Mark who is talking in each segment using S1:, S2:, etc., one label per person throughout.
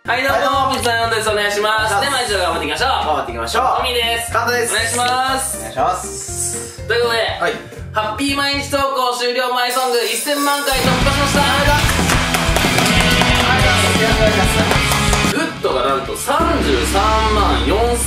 S1: はい、どうも、水谷です。お願いします。で、毎日頑張っていきましょう。
S2: 頑張っていきましょう。
S1: トミーです。
S2: カンタです。
S1: お願いします。
S2: お願いします。
S1: ということで、
S2: はい。
S1: ハッピー毎日投稿終了前ソング1000万回突破しました。グッドがなんと33万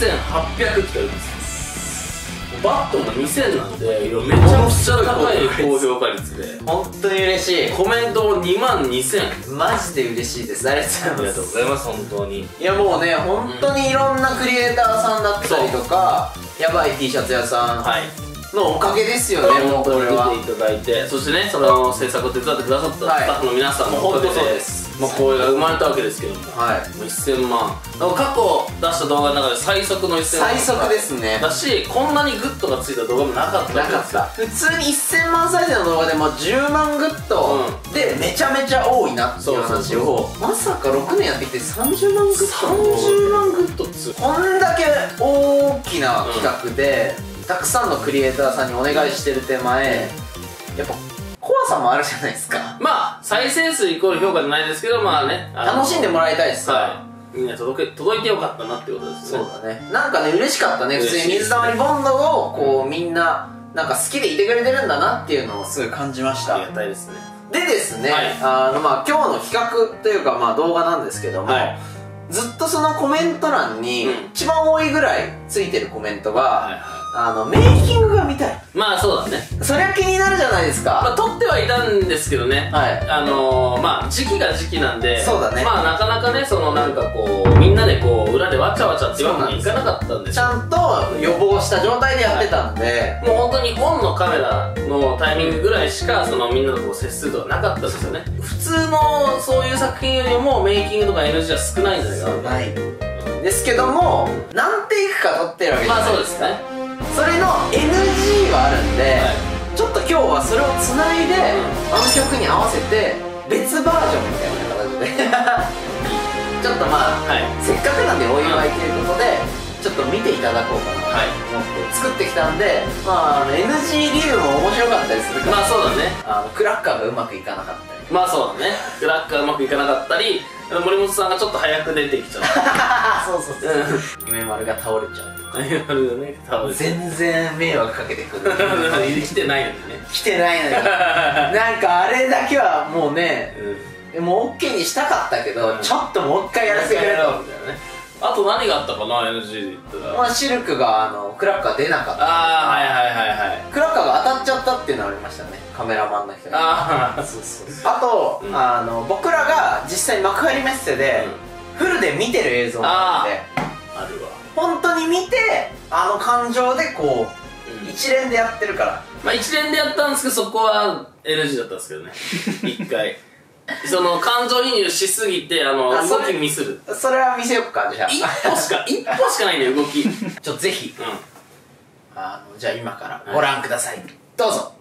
S1: 4800来てるんですよ。バットも2000なんで、めちゃくちゃ高い高評価率で、
S2: 本当に嬉しい。
S1: コメントも2万2000。
S2: マジで嬉しいです。ありがとうございます。
S1: ありがとうございます、本当に。
S2: いやもうね、本当にいろんなクリエイターさんだったりとか、やばい T シャツ屋さんのおかげですよね、もうこれは。
S1: 出ていただいて、そしてね、その制作を手伝ってくださったスタッフの皆さんも
S2: 本当そうです。
S1: まあこれが生まれたわけですけども、
S2: はい。
S1: もう1000万。過去出した動画の中で最速の1000万。
S2: 最速ですね。
S1: だし、こんなにグッドがついた動画もなかった
S2: なかった。普通に1000万再生の動画でも10万グッドでめちゃめちゃ多いなっていう話を、まさか6年やってきて30万グッド。
S1: 30万グッドっつう。
S2: こんだけ大きな企画で、たくさんのクリエイターさんにお願いしてる手前、やっぱ怖さもあるじゃないですか。
S1: まあ再生数イコール評価じゃないですけど、まあね、
S2: 楽しんでもらいたいです。
S1: はい、みんな届いてよかったなってことですね。
S2: そうだね。なんかね、嬉しかったね。普通に水溜りボンドをこうみんななんか好きでいてくれてるんだなっていうのをすごい感じました。
S1: ありがたいですね。
S2: でですね、
S1: はい、
S2: まあ今日の企画というかまあ動画なんですけども、はい、ずっとそのコメント欄に一番多いぐらいついてるコメントが、メイキングが見たい。
S1: まあそうだね。
S2: そりゃ気になるじゃないですか。
S1: まあ撮ってはいたんですけどね。はい。まあ時期が時期なんで。そうだね。まあなかなかね、そのなんかこうみんなでこう裏でわちゃわちゃっていうわけにいかなかったんですよ。
S2: ちゃんと予防した状態でやってたんで、
S1: もう本当にオンのカメラのタイミングぐらいしかそのみんなとこう接するとかなかったんですよね。普通のそういう作品よりもメイキングとか NG は少ないんじゃないかな。ない
S2: ですけども、何テイクか撮ってるわけじゃないですか。
S1: まあそうですね。
S2: それの NG はあるんで、ちょっと今日はそれをつないで、あの曲に合わせて別バージョンみたいな形でちょっとまあ、せっかくなんでお祝いということでちょっと見ていただこうかなと思って作ってきたんで、まあ NG 理由も面白かったりするから、まあそうだね、クラッカーがうまくいかなかったり、まあそうだね、クラッカーうまくいかなかったり、森本さんがちょっと早く出てきちゃったそうそうそう、夢丸が倒れちゃう。夢丸がね、倒れちゃう。全然迷惑かけてくる。来てないのにね。来てないのに。なんかあれだけはもうね、もう OK にしたかったけど、ちょっともう一回やらせてくれと。あと何があったかな、 NG で言ったら。まあシルクがクラッカー出なかった。ああ、はいはいはいはい。クラッカーが当たっちゃったっていうのありましたね、カメラマンの人に。ああ、そうそうそう。あと、僕らが実際幕張メッセでフルで見てる映像なんで、あるわ。本当に見て、感情でこう一連でやってるから。まあ一連でやったんですけど、そこは NG だったんですけどね。一回その感情移入しすぎて動きミスる。それは見せよっか。じゃあ一歩しかないね、動き。ちょっとぜひじゃあ今からご覧ください。どうぞ。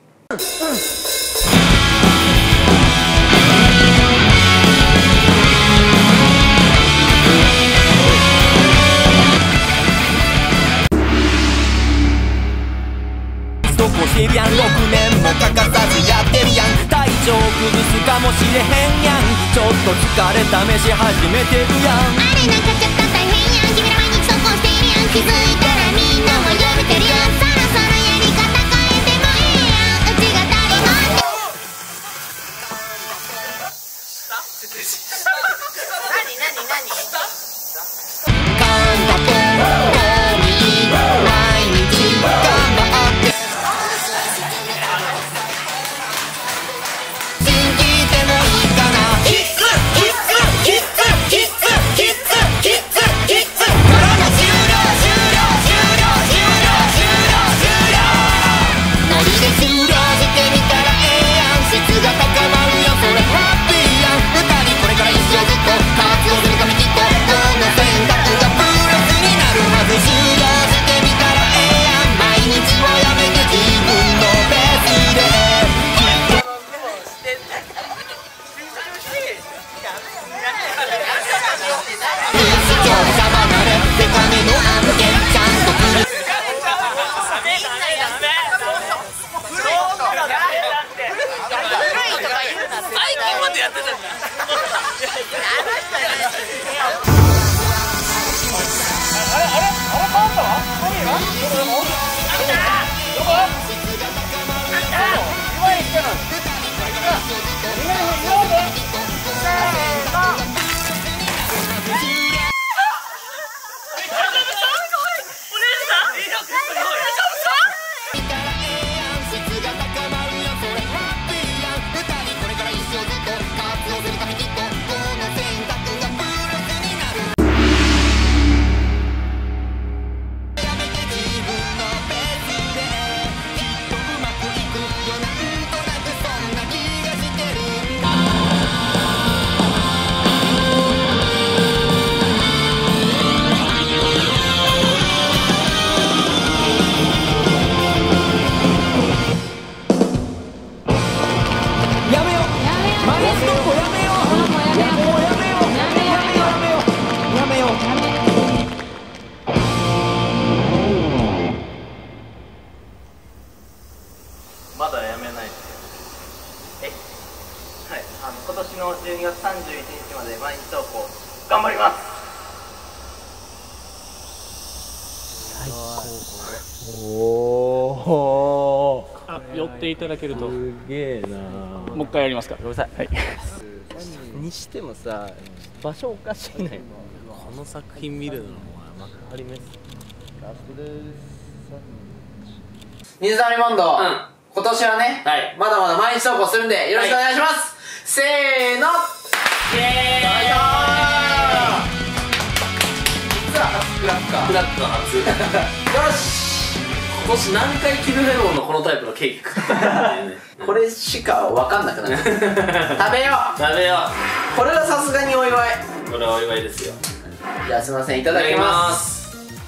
S3: 6年も欠かさずやってるやん。体調崩すかもしれへんやん。ちょっと疲れ試し始めてるやん。
S4: あれなんかちょっと大変やん。君ら毎日走行しているやん。気づいたらみんなもやめてるやん。そろそろやり方変えてもいいやん。うちが足りない。
S5: ないですよ。はい、今年の12月31日まで毎日投稿頑張ります。
S6: おお。
S7: 寄っていただけると。
S6: すげえな。
S7: もう一回やりますか。
S6: ごめんなさい。
S7: はい。
S6: にしてもさ、場所おかしいね。この作品見るのも分かります。
S2: 水溜りボンド、今年はね、まだまだ毎日投稿するんでよろしくお願いします。せーの、イエーイ。実は初クラッカー。
S1: クラッカー初。
S2: よし。
S1: 今年何回キルフェロンのこのタイプのケーキ食ったかっていうね。
S2: これしか分かんなくなる。食べよう。
S1: 食べよ
S2: これはさすがにお祝い。
S1: う。これはお祝いですよ。
S2: じゃあすいません、いただきます。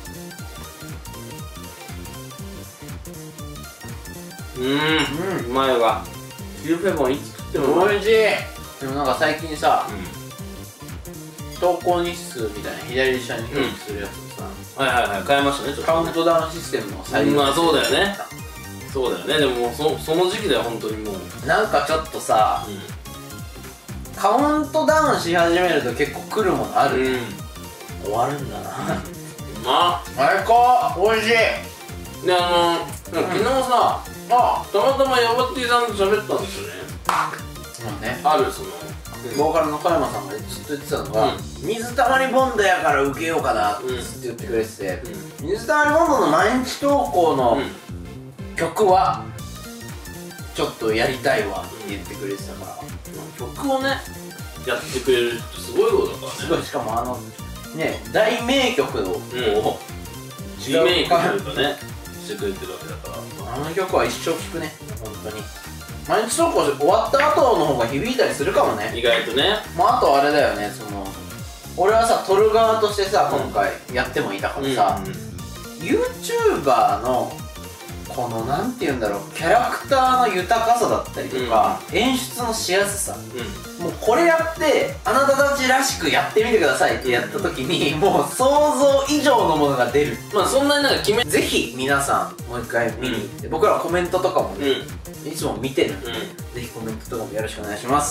S1: うまいわ。キルフェロンいつ食ってもうまい。
S2: おいしい。でもなんか最近さ、投稿日数みたいな左下に表示するやつをさ、
S1: はいはいはい、変えましたね、ちょっと
S2: カウントダウンシステムの採用。
S1: まあそうだよね。そうだよね。でもその時期だよ、本当にもう。
S2: なんかちょっとさ、カウントダウンし始めると結構来るものある。終わるんだな。最高。おいしい。
S1: で昨日さ、たまたまヤバティさんと喋ったんですよね。
S2: そうね。
S1: あるその
S2: ボーカルの加山さんがずっと言ってたのが、水溜りボンドやから受けようかなって言ってくれてて、水溜りボンドの毎日投稿の曲はちょっとやりたいわって言ってくれてたから、
S1: 曲をねやってくれる人すごいことだからね。
S2: すごい。しかもね、大名曲を
S1: リメイクというかねしてくれてるわけだから、
S2: あの曲は一生聴くね、本当に。毎日投稿終わった後の方が響いたりするかもね、
S1: 意外とね。
S2: あとあれだよね、俺はさ、撮る側としてさ、今回やってもいたからさ、YouTuber のこのなんて言うんだろう、キャラクターの豊かさだったりとか、演出のしやすさ、もうこれやってあなたたちらしくやってみてくださいってやった時にもう想像以上のものが出る。
S1: まあそんなになんか
S2: ぜひ皆さんもう一回見に行って、僕らコメントとかもね、いつも見てるんで、ぜひコメントとかもよろしくお願いします。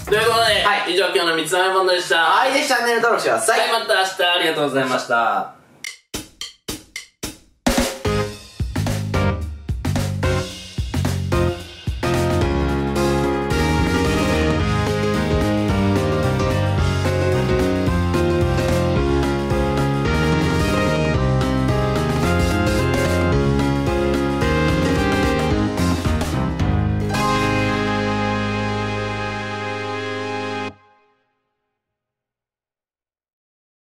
S1: ということで、以上今日の三つ編みボンドでした。
S2: はい、ぜひチャンネル登録してください。
S1: また明日ありがとうございました。